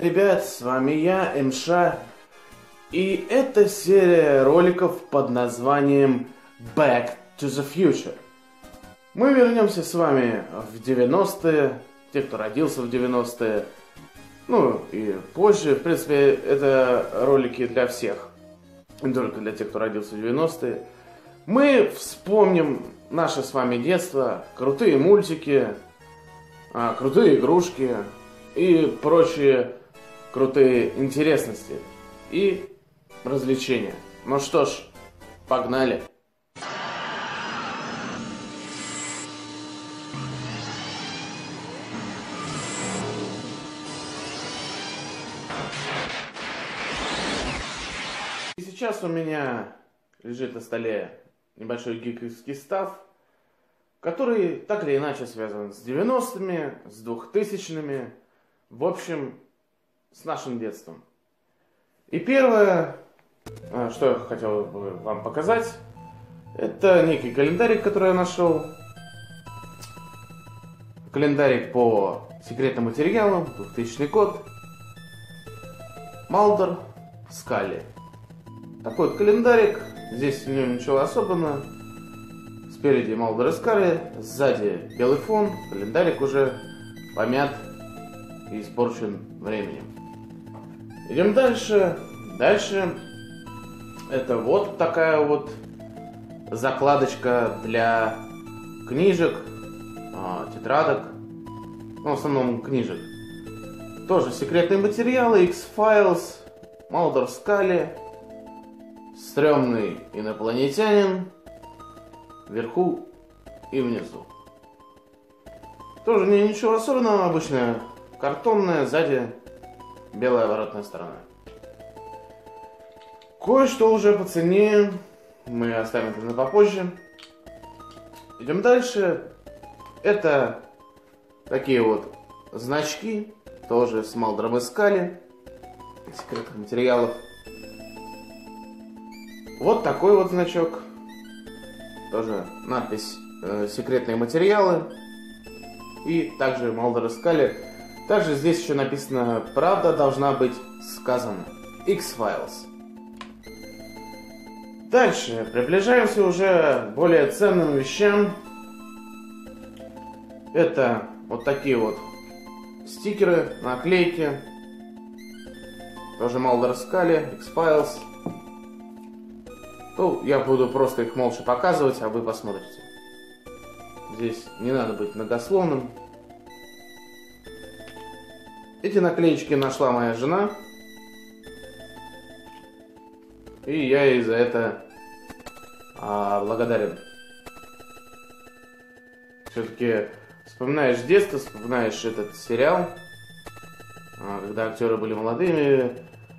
ребят, с вами я, МШ, и это серия роликов под названием Back to the Future. Мы вернемся с вами в 90-е, те, кто родился в 90-е, ну и позже. В принципе, это ролики для всех, не только для тех, кто родился в 90-е. Мы вспомним наше с вами детство, крутые мультики, крутые игрушки и прочие крутые интересности и развлечения. Ну что ж, погнали! И сейчас у меня лежит на столе небольшой гиковский став, который так или иначе связан с 90-ми, с 2000-ми, в общем, с нашим детством. И первое, что я хотел бы вам показать, это некий календарик, который я нашел. Календарик по секретным материалам, 2000 год. Малдер Скалли. Такой вот календарик, здесь в нем ничего особенного. Спереди Малдер и Скалли, сзади белый фон, календарик уже помят и испорчен временем. Идем дальше. Дальше это вот такая вот закладочка для книжек, тетрадок, ну, в основном книжек. Тоже секретные материалы, X-Files, Малдер Скалли, стрёмный инопланетянин, вверху и внизу. Тоже ничего особенного, обычная картонная, сзади белая оборотная сторона. Кое-что уже по цене, мы оставим это на попозже. Идем дальше. Это такие вот значки, тоже с Малдером и Скалли, секретных материалов. Вот такой вот значок, тоже надпись «Секретные материалы», и также Малдер и Скалли. Также здесь еще написано «Правда должна быть сказана». X-Files. Дальше приближаемся уже к более ценным вещам. Это вот такие вот стикеры, наклейки. Тоже Малдер и Скалли, X-Files. Ну, я буду просто их молча показывать, а вы посмотрите. Здесь не надо быть многословным. Эти наклеечки нашла моя жена. И я ей за это благодарен. Все-таки вспоминаешь детство, вспоминаешь этот сериал, когда актеры были молодыми.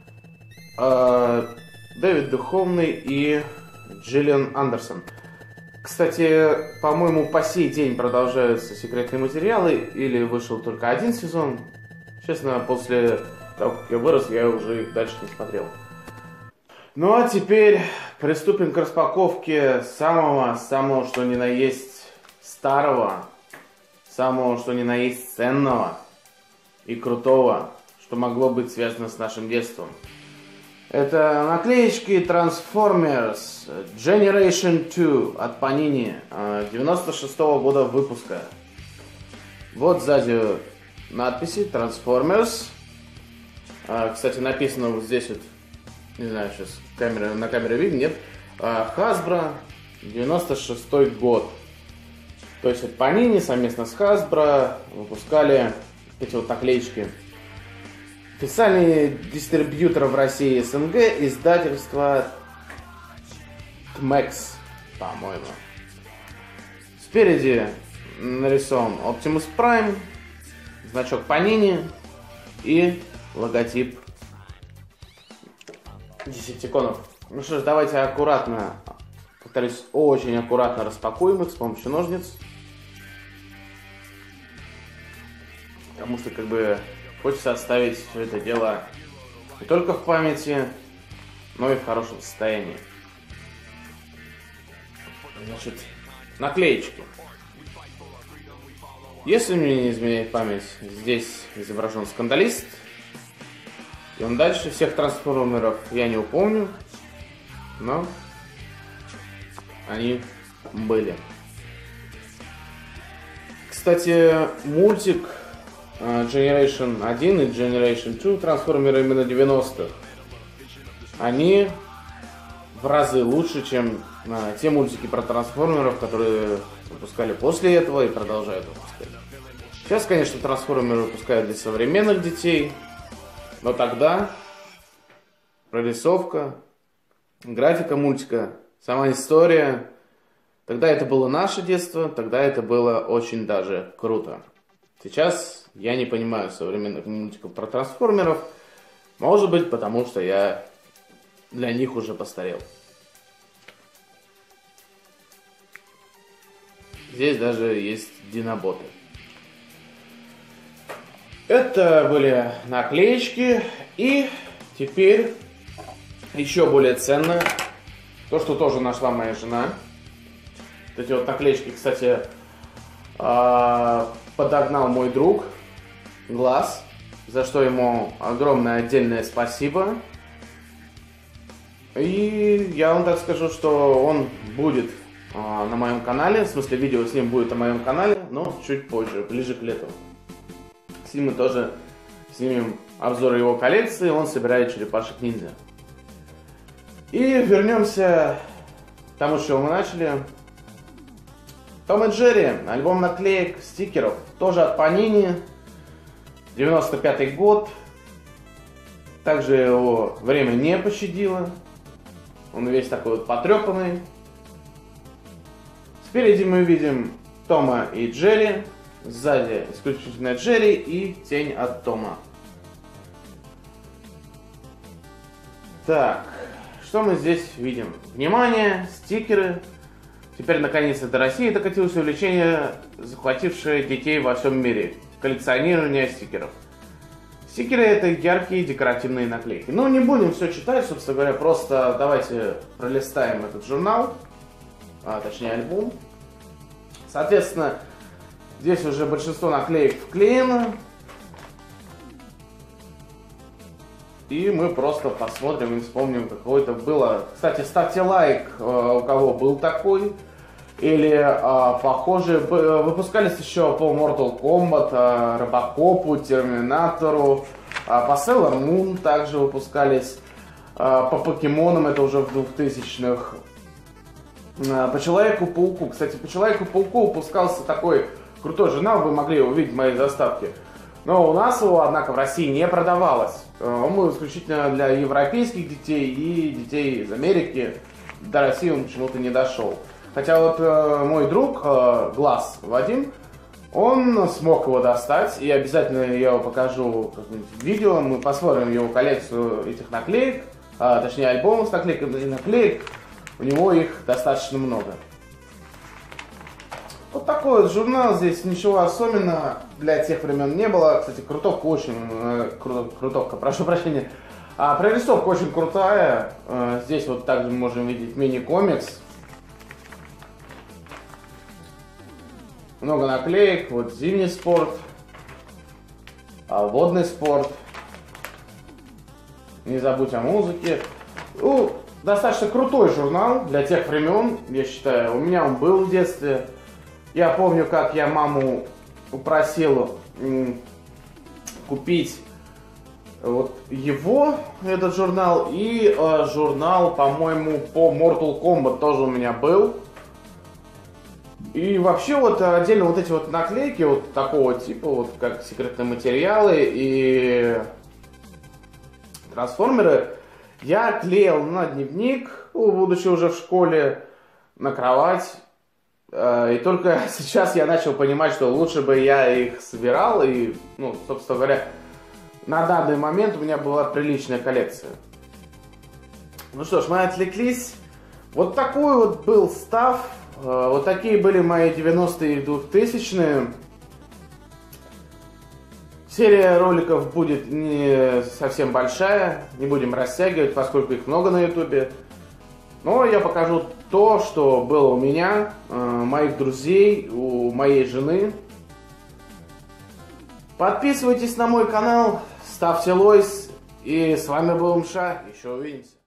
Дэвид Духовный и Джиллиан Андерсон. Кстати, по-моему, по сей день продолжаются секретные материалы, или вышел только один сезон. Честно, после того, как я вырос, я уже их дальше не смотрел. Ну а теперь приступим к распаковке самого, что ни на есть старого, самого, что ни на есть ценного и крутого, что могло быть связано с нашим детством. Это наклеечки Transformers Generation 2 от Panini 96-го года выпуска. Вот сзади надписи Transformers. Кстати, написано вот здесь вот, не знаю, сейчас на камере видно, нет? Hasbro, 96-й год. То есть от Panini совместно с Hasbro выпускали эти вот наклеечки. Официальный дистрибьютор в России и СНГ издательство Tmex, по-моему. Спереди нарисован Optimus Prime, значок Panini и логотип Десептиконов. Ну что ж, давайте аккуратно, повторюсь, очень аккуратно распакуем их с помощью ножниц. Потому что как бы хочется оставить все это дело не только в памяти, но и в хорошем состоянии. Значит, наклеечки. Если мне не изменяет память, здесь изображен скандалист, Идем дальше. Всех трансформеров я не упомню, но они были. Кстати, мультик Generation 1 и Generation 2, трансформеры именно 90-х, они в разы лучше, чем те мультики про трансформеров, которые выпускали после этого и продолжают выпускать. Сейчас, конечно, трансформеры выпускают для современных детей, но тогда прорисовка, графика мультика, сама история, тогда это было наше детство, тогда это было очень даже круто. Сейчас я не понимаю современных мультиков про трансформеров, может быть, потому что я для них уже постарел. Здесь даже есть диноботы. Это были наклеечки. И теперь еще более ценное, то, что тоже нашла моя жена. Вот эти вот наклеечки, кстати, подогнал мой друг Глаз, за что ему огромное отдельное спасибо. И я вам так скажу, что он будет на моем канале, в смысле видео с ним будет на моем канале, но чуть позже, ближе к лету. С ним мы тоже снимем обзор его коллекции, он собирает черепашек-ниндзя. И вернемся к тому, с чего мы начали. Том и Джерри, альбом наклеек, стикеров, тоже от Panini, 95-й год. Также его время не пощадило. Он весь такой вот потрепанный. Спереди мы видим Тома и Джерри. Сзади исключительно Джерри и тень от Тома. Так, что мы здесь видим? Внимание, стикеры. Теперь наконец-то до России докатилось увлечение, захватившее детей во всем мире. Коллекционирование стикеров. Стикеры — это яркие декоративные наклейки. Ну, не будем все читать, собственно говоря, просто давайте пролистаем этот журнал, точнее альбом. Соответственно, здесь уже большинство наклеек вклеено. И мы просто посмотрим и вспомним, какое это было. Кстати, ставьте лайк, у кого был такой. Или похожие. Выпускались еще по Mortal Kombat, Робокопу, Терминатору. По Sailor Moon также выпускались. По покемонам, это уже в 2000-х. По Человеку-пауку. Кстати, по Человеку-пауку выпускался такой крутой журнал, вы могли увидеть в моей заставке. Но у нас его, однако, в России не продавалось. Он был исключительно для европейских детей и детей из Америки. До России он почему-то не дошел. Хотя вот мой друг, Глаз Вадим, он смог его достать. И обязательно я его покажу как-нибудь в видео. Мы посмотрим его коллекцию этих наклеек. Точнее, альбомов с наклейками и наклеек. У него их достаточно много. Вот такой вот журнал, здесь ничего особенного для тех времен не было. Кстати, крутовка очень... крутовка, прошу прощения. Прорисовка очень крутая. Здесь вот также мы можем видеть мини-комикс. Много наклеек. Вот зимний спорт. Водный спорт. Не забудь о музыке. Ну, достаточно крутой журнал для тех времен, я считаю. У меня он был в детстве. Я помню, как я маму упросил купить вот его, этот журнал, и журнал, по-моему, по Mortal Kombat тоже у меня был. И вообще вот отдельно вот эти вот наклейки вот такого типа, вот как секретные материалы и трансформеры, я клеил на дневник, будучи уже в школе, на кровать. И только сейчас я начал понимать, что лучше бы я их собирал. И, ну, собственно говоря, на данный момент у меня была приличная коллекция. Ну что ж, мы отвлеклись. Вот такой вот был став. Вот такие были мои 90-е и 2000-е. Серия роликов будет не совсем большая. Не будем растягивать, поскольку их много на ютубе. Но я покажу то, что было у меня, моих друзей, у моей жены. Подписывайтесь на мой канал, ставьте лайк, И с вами был МШ. Еще увидимся.